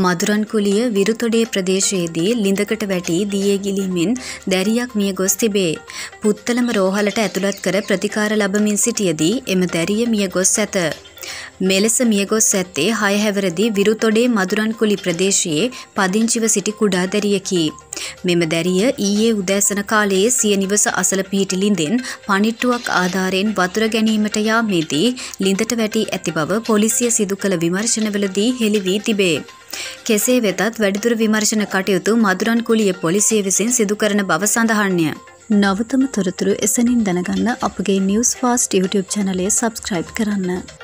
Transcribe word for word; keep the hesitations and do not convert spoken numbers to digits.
මදුරන්කුලිය විරුතොඩේ ප්‍රදේශයේදී ලිඳකට වැටි දියේ ගිලීමෙන් දැරියක් මිය ගොස් තිබේ. පුත්තලම රෝහලට ඇතුළත් කර ප්‍රතිකාර ලබමින් සිටියදී එම දැරිය මිය ගොස් ඇත. මෙලෙස මිය ගොස් ඇත්තේ හය හැවිරිදි විරුතොඩේ මදුරන්කුලි ප්‍රදේශයේ පදිංචිව සිටි කුඩා දැරියකි. මෙම දැරිය ඊයේ උදෑසන කාලයේ සිය නිවස අසල පිහිටි ලිඳෙන් පණිට්ටුවක් ආධාරයෙන් වතුර ගැනීමට යාමේදී ලිඳට වැටි ඇති බව පොලිසිය සිදු කළ විමර්ශනවලදී හෙළි වී තිබේ. කෙසේ වෙතත් වැඩිදුර විමර්ශන කටයුතු මදුරන්කුලිය පොලිසිය විසින් සිදු කරන බව සඳහන්ය. නවතම තොරතුරු එසැනින් දැනගන්න අපගේ නිවුස් ෆාස්ට් YouTube channel එක subscribe කරන්න.